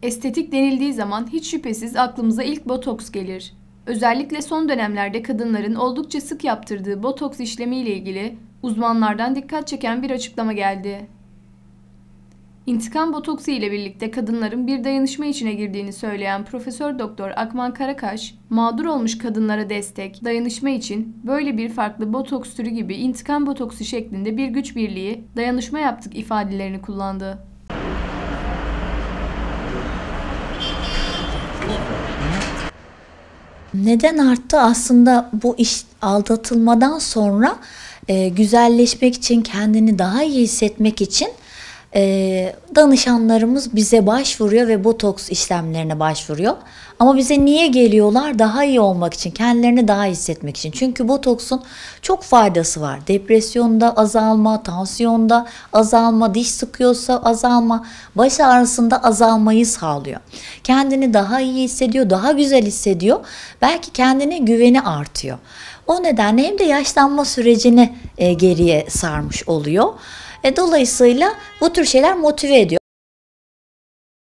Estetik denildiği zaman hiç şüphesiz aklımıza ilk botoks gelir. Özellikle son dönemlerde kadınların oldukça sık yaptırdığı botoks işlemiyle ilgili uzmanlardan dikkat çeken bir açıklama geldi. İntikam botoksu ile birlikte kadınların bir dayanışma içine girdiğini söyleyen Profesör Doktor Akman Karakaş, mağdur olmuş kadınlara destek, dayanışma için böyle bir farklı botoks türü gibi intikam botoksu şeklinde bir güç birliği, dayanışma yaptık ifadelerini kullandı. Neden arttı? Aslında bu iş aldatılmadan sonra güzelleşmek için, kendini daha iyi hissetmek için danışanlarımız bize başvuruyor ve botoks işlemlerine başvuruyor. Ama bize niye geliyorlar? Daha iyi olmak için, kendilerini daha iyi hissetmek için. Çünkü botoksun çok faydası var. Depresyonda azalma, tansiyonda azalma, diş sıkıyorsa azalma, baş ağrısında azalmayı sağlıyor. Kendini daha iyi hissediyor, daha güzel hissediyor. Belki kendine güveni artıyor. O nedenle hem de yaşlanma sürecini geriye sarmış oluyor. Dolayısıyla bu tür şeyler motive ediyor.